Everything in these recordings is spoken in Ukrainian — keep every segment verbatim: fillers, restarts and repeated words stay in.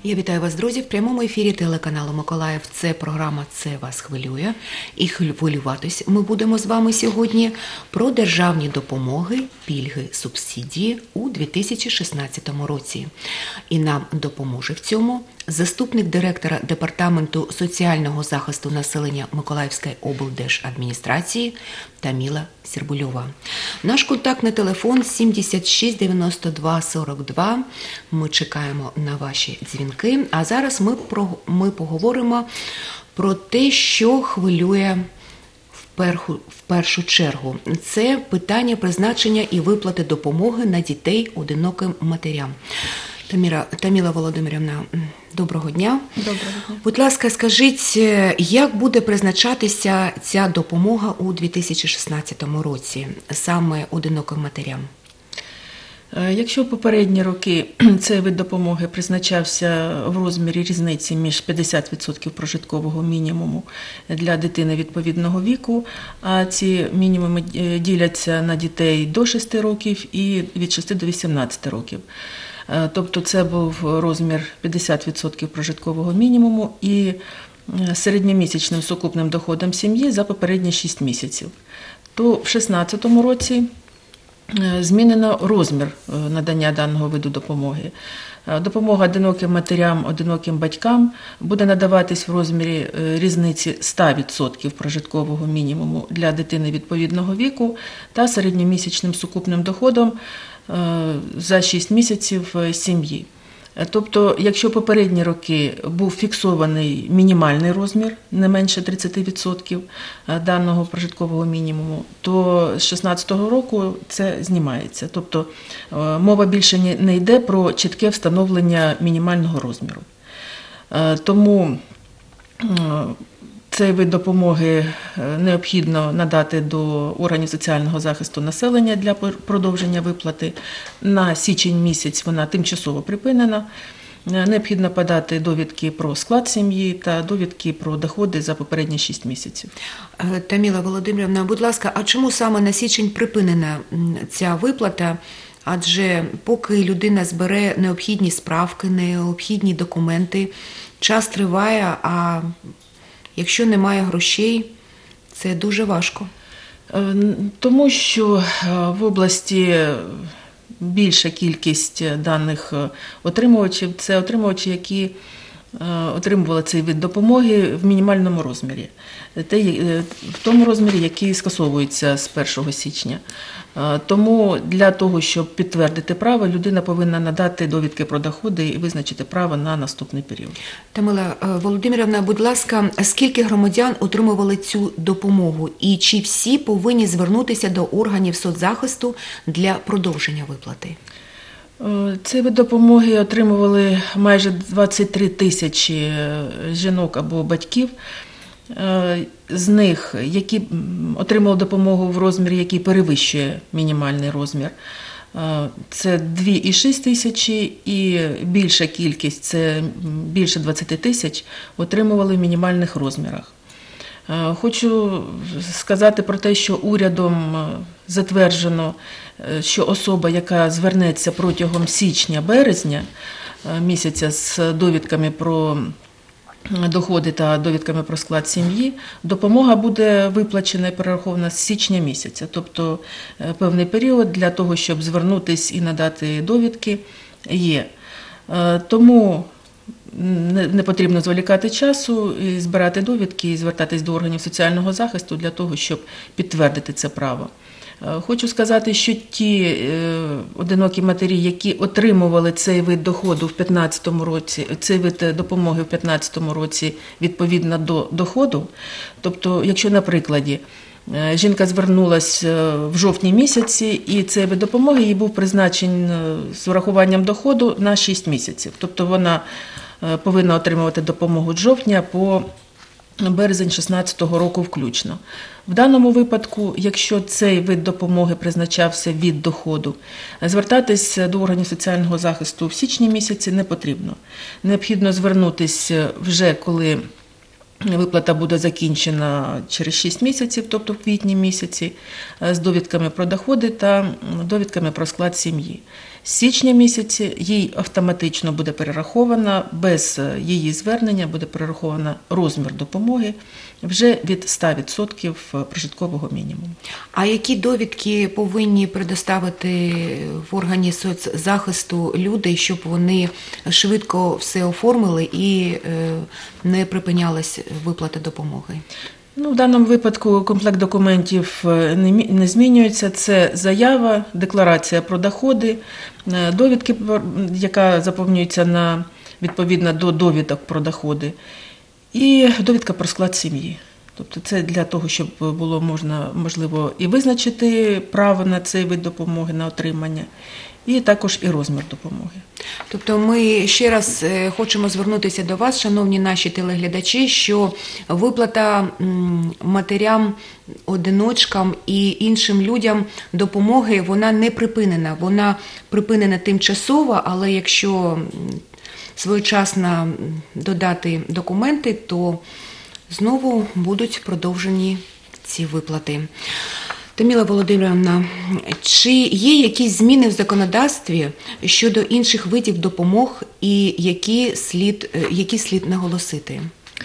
Я вітаю вас, друзі, в прямому ефірі телеканалу Миколаїв. Це програма «Це вас хвилює». І хвилюватись ми будемо з вами сьогодні про державні допомоги, пільги, субсидії у дві тисячі шістнадцятому році. І нам допоможе в цьому заступник директора Департаменту соціального захисту населення Миколаївської облдержадміністрації Таміла Сірбульова. Наш контактний телефон сімдесят шість дев'яносто два сорок два. Ми чекаємо на ваші дзвінки. А зараз ми, про, ми поговоримо про те, що хвилює в, перху, в першу чергу. Це питання призначення і виплати допомоги на дітей одиноким матерям. Таміра, Таміла Володимирівна, доброго дня. Доброго дня. Будь ласка, скажіть, як буде призначатися ця допомога у дві тисячі шістнадцятому році, саме одиноким матерям? Якщо в попередні роки цей вид допомоги призначався в розмірі різниці між п'ятдесят відсотків прожиткового мінімуму для дитини відповідного віку, а ці мінімуми діляться на дітей до шести років і від шести до вісімнадцяти років. Тобто це був розмір п'ятдесят відсотків прожиткового мінімуму і середньомісячним сукупним доходом сім'ї за попередні шість місяців. То в дві тисячі шістнадцятому році змінено розмір надання даного виду допомоги. Допомога одиноким матерям, одиноким батькам буде надаватись в розмірі різниці ста відсотків прожиткового мінімуму для дитини відповідного віку та середньомісячним сукупним доходом за шість місяців сім'ї. Тобто, якщо попередні роки був фіксований мінімальний розмір, не менше тридцять відсотків даного прожиткового мінімуму, то з дві тисячі шістнадцятого року це знімається. Тобто, мова більше не йде про чітке встановлення мінімального розміру. Тому цей вид допомоги необхідно надати до органів соціального захисту населення для продовження виплати. На січень місяць вона тимчасово припинена. Необхідно подати довідки про склад сім'ї та довідки про доходи за попередні шість місяців. Таміла Володимирівна, будь ласка, а чому саме на січень припинена ця виплата? Адже поки людина збере необхідні справки, необхідні документи, час триває, а якщо немає грошей, це дуже важко. Тому що в області більша кількість даних отримувачів – це отримувачі, які отримували цей вид допомоги в мінімальному розмірі, в тому розмірі, який скасовується з першого січня. Тому для того, щоб підтвердити право, людина повинна надати довідки про доходи і визначити право на наступний період. Таміла Володимирівна, будь ласка, скільки громадян отримували цю допомогу? І чи всі повинні звернутися до органів соцзахисту для продовження виплати? Цей вид допомоги отримували майже двадцять три тисячі жінок або батьків. З них, які отримали допомогу в розмірі, який перевищує мінімальний розмір, це дві цілих шість тисячі, і більша кількість, це більше двадцять тисяч, отримували в мінімальних розмірах. Хочу сказати про те, що урядом затверджено, що особа, яка звернеться протягом січня-березня місяця з довідками про доходи та довідками про склад сім'ї, допомога буде виплачена і перерахована з січня місяця. Тобто певний період для того, щоб звернутися і надати довідки, є. Тому не потрібно зволікати часу, і збирати довідки і звертатись до органів соціального захисту для того, щоб підтвердити це право. Хочу сказати, що ті одинокі матері, які отримували цей вид доходу в п'ятнадцятому році, цей вид допомоги в п'ятнадцятому році відповідно до доходу, тобто, якщо на прикладі жінка звернулася в жовтні місяці, і цей вид допомоги їй був призначений з урахуванням доходу на шість місяців. Тобто вона повинна отримувати допомогу з жовтня по березень дві тисячі шістнадцятого року включно. В даному випадку, якщо цей вид допомоги призначався від доходу, звертатись до органів соціального захисту в січні місяці не потрібно. Необхідно звернутися вже, коли виплата буде закінчена через шість місяців, тобто в квітні місяці, з довідками про доходи та довідками про склад сім'ї. З січня місяці їй автоматично буде перерахована, без її звернення буде перерахована розмір допомоги вже від ста відсотків прожиткового мінімуму. А які довідки повинні предоставити в органі соцзахисту люди, щоб вони швидко все оформили і не припинялась виплата допомоги? Ну, в даному випадку комплект документів не змінюється. Це заява, декларація про доходи, довідки, яка заповнюється на, відповідно до довідок про доходи, і довідка про склад сім'ї. Тобто це для того, щоб було можна, можливо і визначити право на цей вид допомоги, на отримання, і також і розмір допомоги. Тобто ми ще раз хочемо звернутися до вас, шановні наші телеглядачі, що виплата матерям, одиночкам і іншим людям допомоги, вона не припинена. Вона припинена тимчасово, але якщо своєчасно додати документи, то знову будуть продовжені ці виплати. Таміла Володимирівна, чи є якісь зміни в законодавстві щодо інших видів допомог і які слід, які слід наголосити?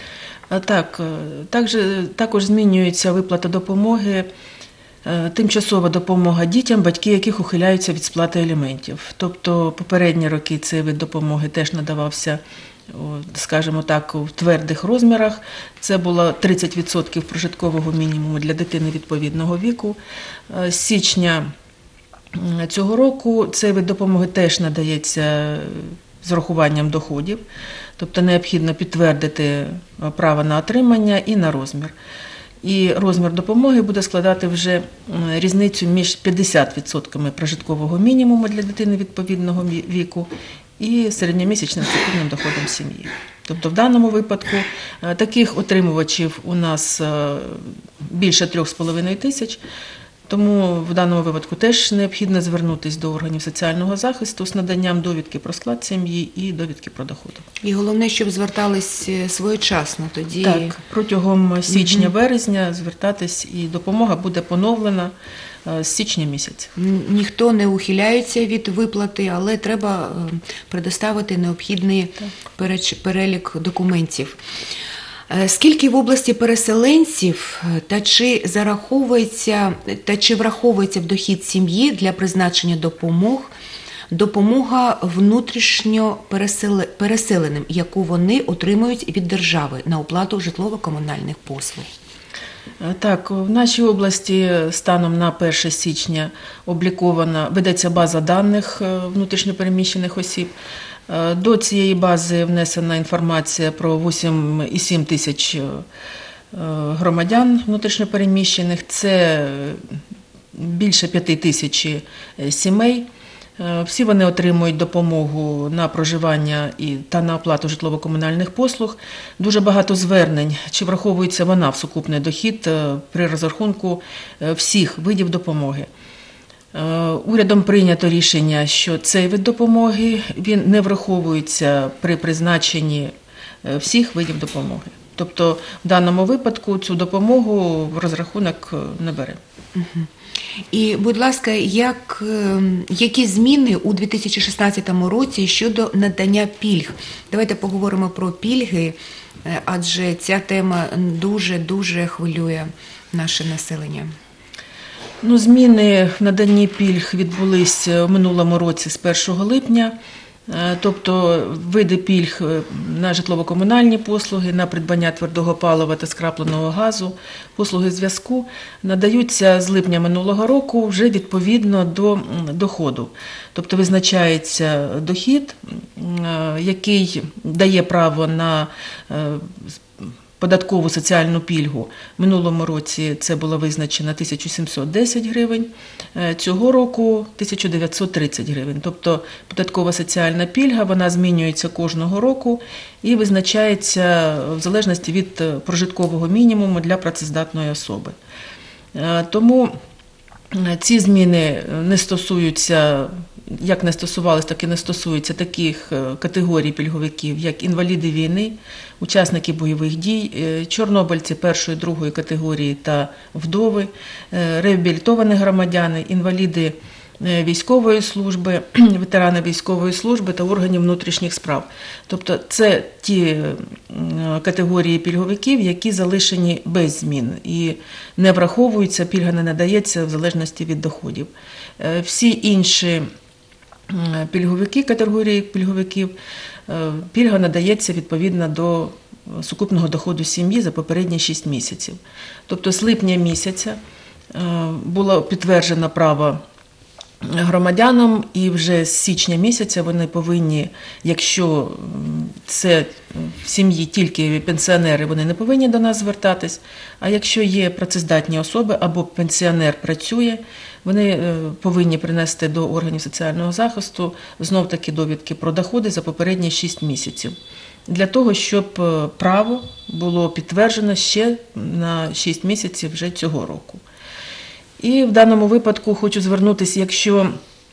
Так, також, також змінюється виплата допомоги, тимчасова допомога дітям, батьки яких ухиляються від сплати аліментів. Тобто попередні роки цей вид допомоги теж надавався, скажімо так, в твердих розмірах. Це було тридцять відсотків прожиткового мінімуму для дитини відповідного віку. З січня цього року цей вид допомоги теж надається з урахуванням доходів, тобто необхідно підтвердити право на отримання і на розмір. І розмір допомоги буде складати вже різницю між п'ятдесят відсотків прожиткового мінімуму для дитини відповідного віку і середньомісячним сукупним доходом сім'ї. Тобто в даному випадку таких отримувачів у нас більше трьох з половиною тисяч, тому в даному випадку теж необхідно звернутися до органів соціального захисту з наданням довідки про склад сім'ї і довідки про доходи. І головне, щоб звертались своєчасно тоді. Так, протягом січня-березня звертатись, і допомога буде поновлена з січня місяця. Ніхто не ухиляється від виплати, але треба предоставити необхідний перелік документів. Скільки в області переселенців та чи зараховується, та чи враховується в дохід сім'ї для призначення допомог допомога внутрішньо переселеним, яку вони отримують від держави на оплату житлово-комунальних послуг? Так, в нашій області станом на перше січня облікована, ведеться база даних внутрішньопереміщених осіб. До цієї бази внесена інформація про вісім цілих сім тисяч громадян внутрішньопереміщених, це більше п'яти тисяч сімей. Всі вони отримують допомогу на проживання і та на оплату житлово-комунальних послуг. Дуже багато звернень, чи враховується вона в сукупний дохід при розрахунку всіх видів допомоги. Урядом прийнято рішення, що цей вид допомоги він не враховується при призначенні всіх видів допомоги. Тобто в даному випадку цю допомогу в розрахунок не бере. І, будь ласка, як, які зміни у дві тисячі шістнадцятому році щодо надання пільг? Давайте поговоримо про пільги, адже ця тема дуже-дуже хвилює наше населення. Ну, зміни в наданні пільг відбулись в минулому році з першого липня. Тобто види пільг на житлово-комунальні послуги, на придбання твердого палива та скрапленого газу, послуги зв'язку надаються з липня минулого року вже відповідно до доходу. Тобто визначається дохід, який дає право на податкову соціальну пільгу. В минулому році це було визначено тисяча сімсот десять гривень, цього року тисяча дев'ятсот тридцять гривень. Тобто податкова соціальна пільга, вона змінюється кожного року і визначається в залежності від прожиткового мінімуму для працездатної особи. Тому ці зміни не стосуються, як не стосувалися, так і не стосуються таких категорій пільговиків, як інваліди війни, учасники бойових дій, чорнобильці першої, другої категорії та вдови, реабілітовані громадяни, інваліди військової служби, ветерани військової служби та органів внутрішніх справ. Тобто це ті категорії пільговиків, які залишені без змін і не враховуються, пільга не надається в залежності від доходів. Всі інші пільговики, категорії пільговиків, пільга надається відповідно до сукупного доходу сім'ї за попередні шість місяців. Тобто з липня місяця було підтверджено право громадянам, і вже з січня місяця вони повинні, якщо це в сім'ї тільки пенсіонери, вони не повинні до нас звертатись, а якщо є працездатні особи або пенсіонер працює, вони повинні принести до органів соціального захисту знов-таки довідки про доходи за попередні шість місяців. Для того, щоб право було підтверджено ще на шість місяців вже цього року. І в даному випадку хочу звернутися, якщо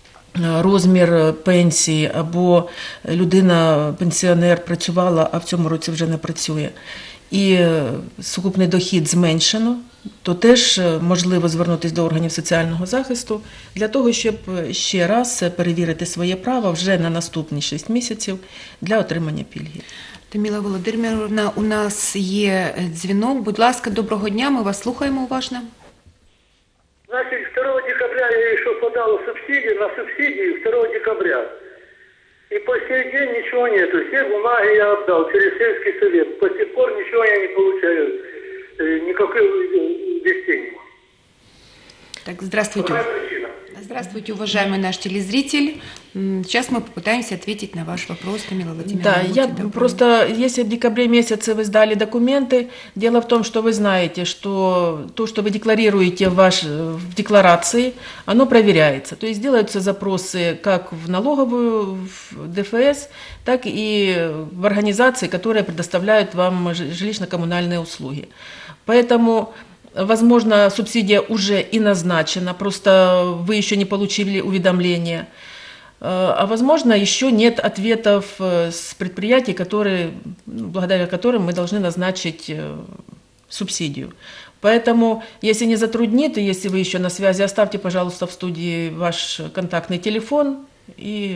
розмір пенсії або людина, пенсіонер, працювала, а в цьому році вже не працює, і сукупний дохід зменшено, то теж можливо звернутися до органів соціального захисту для того, щоб ще раз перевірити своє право вже на наступні шість місяців для отримання пільги. Таміла Володимирівна, у нас є дзвінок. Будь ласка, доброго дня, ми вас слухаємо уважно. Значит, второго декабря я еще подал субсидии, на субсидии второго декабря. И по сей день ничего нету. Все бумаги я отдал через сельский совет. По сих пор ничего я не получаю. Никакой вести не могу. Так, здравствуйте. Какая причина? Здравствуйте, уважаемый наш телезритель. М, Сейчас мы попытаемся ответить на ваш вопрос, Тамила Владимировна. Да, будьте я добры. просто, если в декабре месяце вы сдали документы, дело в том, что вы знаете, что то, что вы декларируете в, ваш, в декларации, оно проверяется. То есть делаются запросы как в налоговую, в ДФС, так и в организации, которые предоставляют вам жилищно-коммунальные услуги. Поэтому, возможно, субсидия уже и назначена, просто вы еще не получили уведомления. А возможно, еще нет ответов с предприятий, которые, благодаря которым мы должны назначить субсидию. Поэтому, если не затруднит, и если вы еще на связи, оставьте, пожалуйста, в студии ваш контактный телефон, и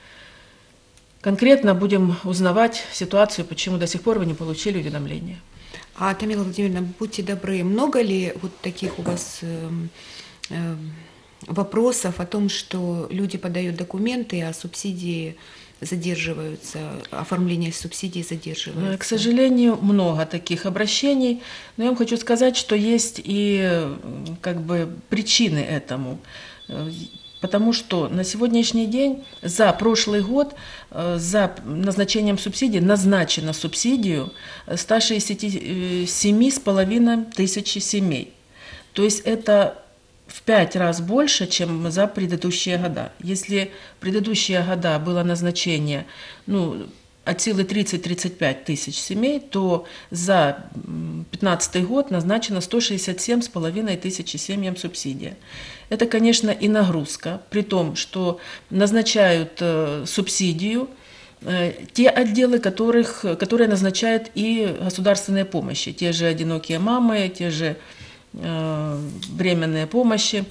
конкретно будем узнавать ситуацию, почему до сих пор вы не получили уведомления. А, Тамила Владимировна, будьте добры, много ли вот таких у вас э, э, вопросов о том, что люди подают документы, а субсидии задерживаются, оформление субсидий задерживается? К сожалению, много таких обращений, но я вам хочу сказать, что есть и как бы причины этому. Потому что на сегодняшний день за прошлый год за назначением субсидий назначено субсидию сто шестьдесят семь с половиной тысячи семей. То есть это в пять раз больше, чем за предыдущие года. Если в предыдущие года было назначение ну, от силы тридцать-тридцать пять тысяч семей, то за две тысячи пятнадцатый год назначено сто шестьдесят семь с половиной тысячи семьям субсидия. Это, конечно, и нагрузка, при том, что назначают э, субсидию э, те отделы, которых, которые назначают и государственные помощи, те же одинокие мамы, те же э, временные помощи.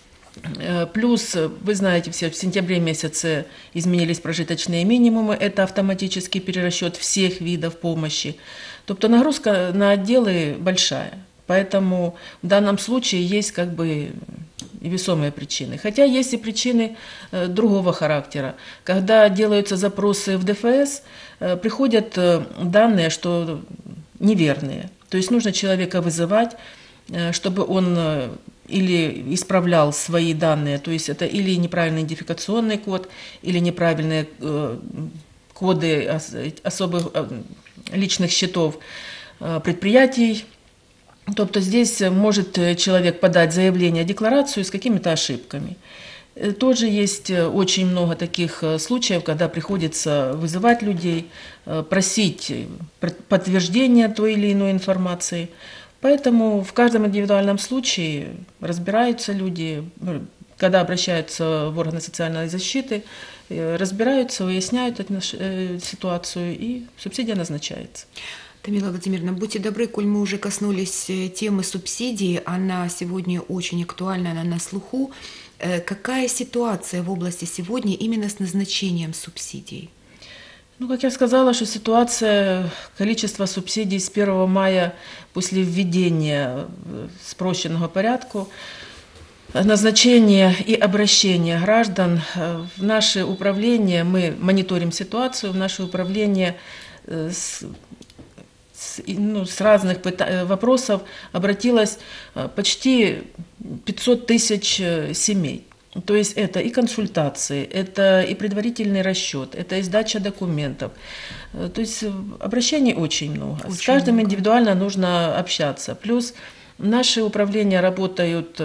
Плюс, вы знаете, все, в сентябре месяце изменились прожиточные минимумы, это автоматический перерасчет всех видов помощи. Тобто нагрузка на отделы большая, поэтому в данном случае есть как бы и весомые причины. Хотя есть и причины э, другого характера. Когда делаются запросы в ДФС, э, приходят э, данные, что неверные. То есть нужно человека вызывать, э, чтобы он э, или исправлял свои данные, то есть это или неправильный идентификационный код, или неправильные э, коды ос- особых э, личных счетов э, предприятий. Тобто здесь может человек подать заявление, декларацию с какими-то ошибками. Тоже есть очень много таких случаев, когда приходится вызывать людей, просить подтверждения той или иной информации. Поэтому в каждом индивидуальном случае разбираются люди, когда обращаются в органы социальной защиты, разбираются, выясняют эту ситуацию, и субсидия назначается. Тамила Владимировна, будьте добры, коль мы уже коснулись э, темы субсидий, она сегодня очень актуальна, она на слуху. Э, Какая ситуация в области сегодня именно с назначением субсидий? Ну, как я сказала, что ситуация, количество субсидий с первого мая после введения спрощенного порядка, назначение и обращение граждан в наше управление, мы мониторим ситуацию, в наше управление с, с, ну, с разных вопросов обратилось почти пятьсот тысяч семей. То есть это и консультации, это и предварительный расчет, это и сдача документов. То есть обращений очень много. Очень С каждым много. Индивидуально нужно общаться. Плюс наши управління працюють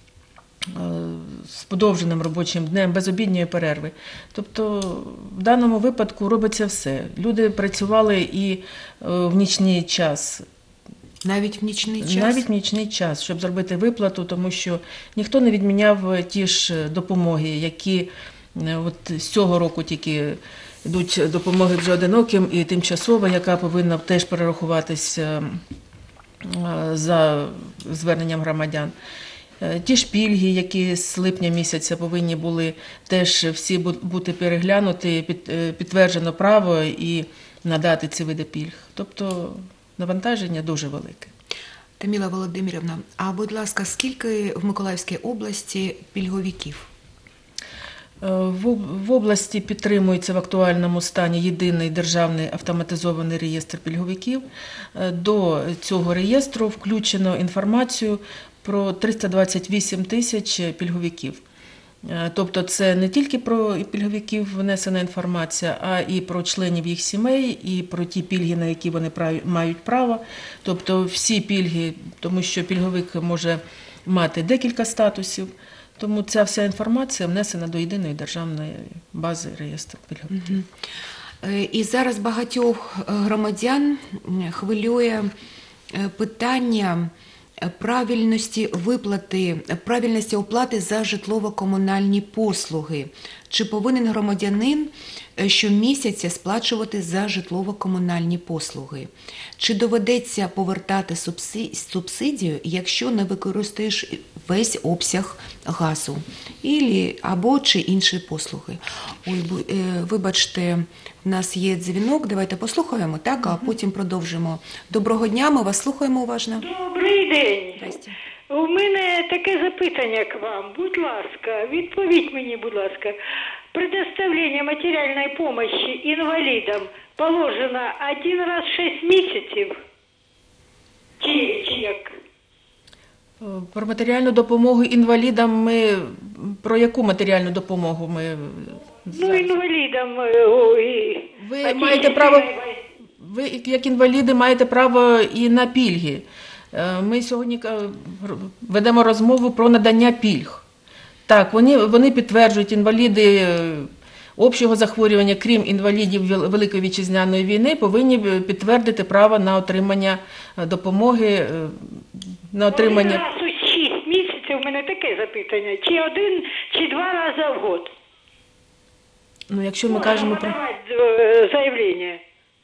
з подовженим робочим днем, без обідньої перерви. Тобто в даному випадку робиться все. Люди працювали і в нічний час. Навіть в нічний час? Навіть в нічний час, щоб зробити виплату, тому що ніхто не відміняв ті ж допомоги, які от з цього року тільки йдуть допомоги вже одиноким і тимчасова, яка повинна теж перерахуватися за зверненням громадян. Ті ж пільги, які з липня місяця повинні були теж всі бути переглянуті, підтверджено право і надати ці види пільг. Тобто навантаження дуже велике. Таміла Володимирівна, а будь ласка, скільки в Миколаївській області пільговиків? В області підтримується в актуальному стані єдиний державний автоматизований реєстр пільговиків. До цього реєстру включено інформацію про триста двадцять вісім тисяч пільговиків. Тобто це не тільки про пільговиків внесена інформація, а і про членів їх сімей, і про ті пільги, на які вони мають право. Тобто всі пільги, тому що пільговик може мати декілька статусів, тому ця вся інформація внесена до єдиної державної бази реєстру пільговиків. І зараз багатьох громадян хвилює питання правильності виплати, правильності оплати за житлово-комунальні послуги. Чи повинен громадянин щомісяця сплачувати за житлово-комунальні послуги? Чи доведеться повертати субсидію, якщо не використаєш весь обсяг газу або чи інші послуги? Ой, вибачте, у нас є дзвінок, давайте послухаємо, так, а потім продовжимо. Доброго дня, ми вас слухаємо уважно. Добрий день. Здрасте. У мене таке запитання к вам. Будь ласка, відповідь мені, будь ласка. Предоставление материальной помощи инвалидам положено один раз в шесть месяцев? Чи, чи як? Про матеріальну допомогу інвалідам ми... Про яку матеріальну допомогу ми... Ну, інвалідам... Ой, ви маєте право... Ви, як інваліди, маєте право і на пільги. Ми сьогодні ведемо розмову про надання пільг. Так, вони, вони підтверджують, інваліди общого захворювання, крім інвалідів Великої Вітчизняної війни, повинні підтвердити право на отримання допомоги, на отримання... Один раз у шість місяців у мене таке запитання. Чи один, чи два рази в год? Ну, якщо ми кажемо про... заявлення.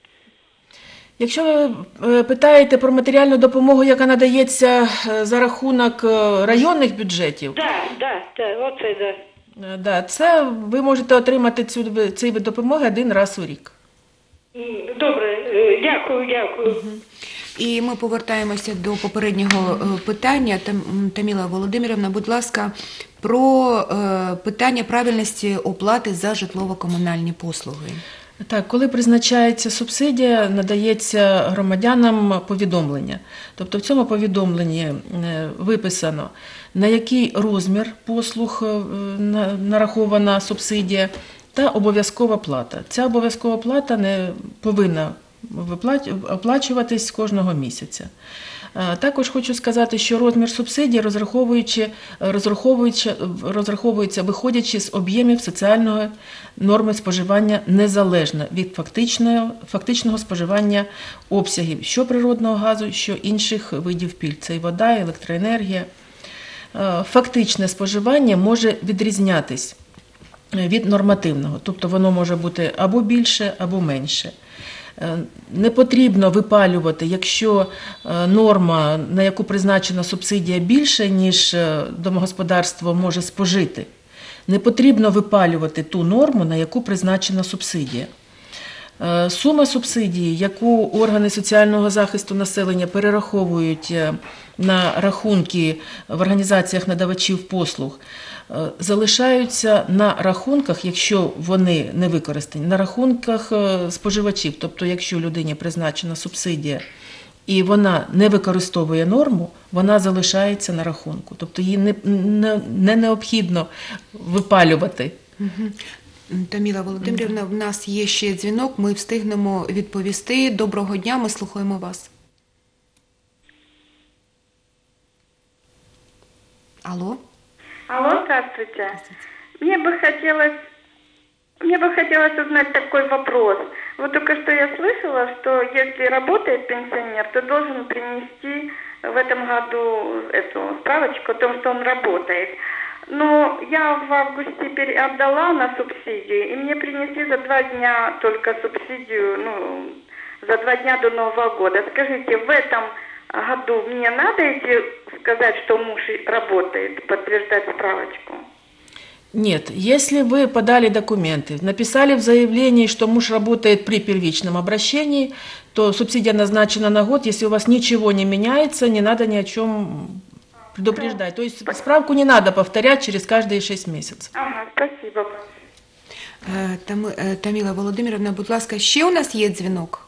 Якщо ви питаєте про матеріальну допомогу, яка надається за рахунок районних бюджетів, так, так, так, оце, так. Да, це ви можете отримати цю, цей вид допомоги один раз у рік. Добре, дякую, дякую. І ми повертаємося до попереднього питання. Таміла Володимирівна, будь ласка, про питання правильності оплати за житлово-комунальні послуги. Так, коли призначається субсидія, надається громадянам повідомлення. Тобто в цьому повідомленні виписано, на який розмір послуг нарахована субсидія та обов'язкова плата. Ця обов'язкова плата не повинна оплачуватись кожного місяця. Також хочу сказати, що розмір субсидій розраховуючи, розраховуючи, розраховується виходячи з об'ємів соціальної норми споживання незалежно від фактичного, фактичного споживання обсягів що природного газу, що інших видів пільг. Це і вода, і електроенергія. Фактичне споживання може відрізнятись від нормативного, тобто воно може бути або більше, або менше. Не потрібно випалювати, якщо норма, на яку призначена субсидія, більше, ніж домогосподарство може спожити. Не потрібно випалювати ту норму, на яку призначена субсидія. Сума субсидії, яку органи соціального захисту населення перераховують на рахунки в організаціях надавачів послуг, залишаються на рахунках, якщо вони не використані, на рахунках споживачів. Тобто, якщо людині призначена субсидія і вона не використовує норму, вона залишається на рахунку. Тобто, її не, не, не необхідно випалювати. Таміла Володимирівна, в нас є ще дзвінок, ми встигнемо відповісти. Доброго дня, ми слухаємо вас. Алло? Алло, здравствуйте. Мне бы хотелось, мне бы хотелось узнать такой вопрос. Вот только что я слышала, что если работает пенсионер, то должен принести в этом году эту справочку о том, что он работает. Но я в августе отдала на субсидию, и мне принесли за два дня только субсидию, ну, за два дня до Нового года. Скажите, в этом году мне надо идти сказать, что муж работает, подтверждать справочку? Нет, если вы подали документы, написали в заявлении, что муж работает при первичном обращении, то субсидия назначена на год. Если у вас ничего не меняется, не надо ни о чем предупреждать. То есть справку не надо повторять через каждые шесть месяцев. Ага, спасибо. Там, Таміла Володимирівна, будь ласка, ще у нас є дзвінок?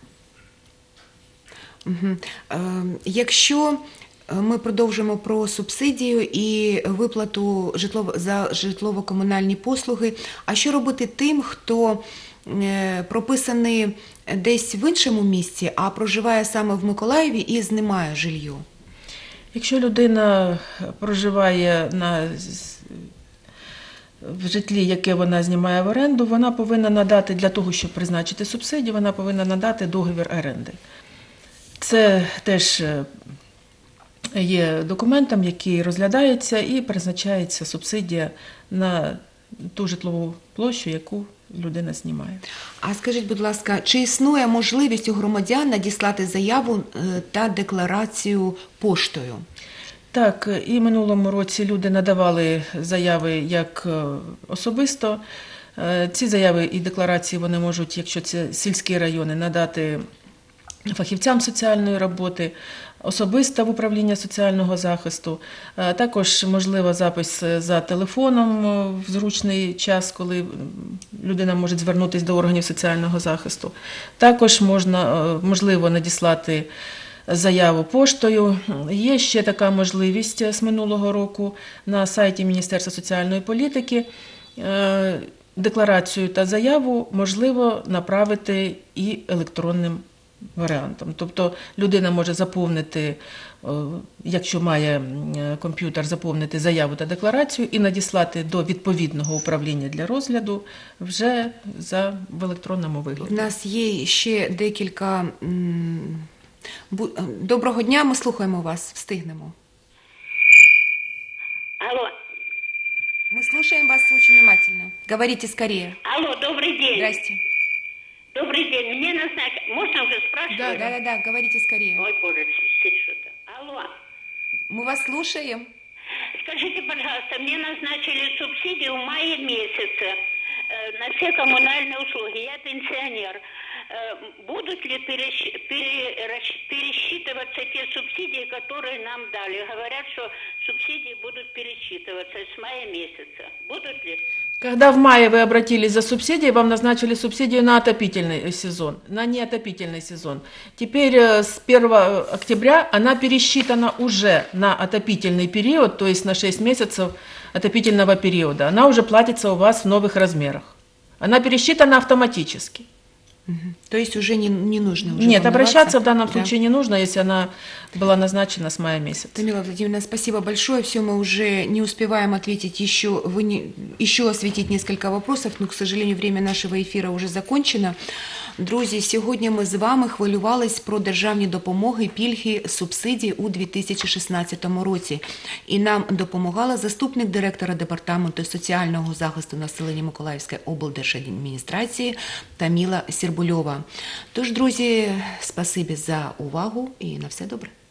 Угу. Якщо ми продовжимо про субсидію і виплату житлово, за житлово-комунальні послуги, а що робити тим, хто прописаний десь в іншому місці, а проживає саме в Миколаєві і знімає жилье? Якщо людина проживає на, в житлі, яке вона знімає в оренду, вона повинна надати, для того, щоб призначити субсидію, вона повинна надати договір оренди. Це теж є документом, який розглядається і призначається субсидія на ту житлову площу, яку людина знімає. А скажіть, будь ласка, чи існує можливість у громадян надіслати заяву та декларацію поштою? Так, і минулому році люди надавали заяви як особисто. Ці заяви і декларації вони можуть, якщо це сільські райони, надати фахівцям соціальної роботи, особисто в управління соціального захисту. Також можливо запис за телефоном в зручний час, коли людина може звернутися до органів соціального захисту. Також можна, можливо надіслати заяву поштою. Є ще така можливість з минулого року на сайті Міністерства соціальної політики. Декларацію та заяву можливо направити і електронним варіантом. Тобто людина може заповнити, якщо має комп'ютер, заповнити заяву та декларацію і надіслати до відповідного управління для розгляду вже за, в електронному вигляді. У нас є ще декілька... Доброго дня, ми слухаємо вас, встигнемо. Алло. Мы слушаем вас очень внимательно. Говорите скорее. Алло, добрый день. Здрасте. Добрый день. Мне назначили... Можно уже спрашивать? Да, да, да, говорите скорее. Ой, боже, чуть что-то. Алло. Мы вас слушаем. Скажите, пожалуйста, мне назначили субсидию в мае месяце э, на все коммунальные услуги. Я пенсионер. Э, будут ли перещ... пере... пересчитываться те субсидии, которые нам дали? Говорят, что субсидии будут пересчитываться с мая месяца. Будут ли? Когда в мае вы обратились за субсидией, вам назначили субсидию на отопительный сезон, на неотопительный сезон. Теперь с первого октября она пересчитана уже на отопительный период, то есть на шесть месяцев отопительного периода. Она уже платится у вас в новых размерах. Она пересчитана автоматически. Угу. То есть уже не, не нужно уже Нет, обращаться в данном да. случае не нужно, если она была назначена с мая месяца. Тамила Владимировна, спасибо большое. Все, мы уже не успеваем ответить еще, вы не, еще осветить несколько вопросов, но, к сожалению, время нашего эфира уже закончено. Друзі, сьогодні ми з вами хвилювались про державні допомоги, пільги, субсидії у дві тисячі шістнадцятому році. І нам допомагала заступник директора Департаменту соціального захисту населення Миколаївської облдержадміністрації Таміла Сірбульова. Тож, друзі, спасибі за увагу і на все добре.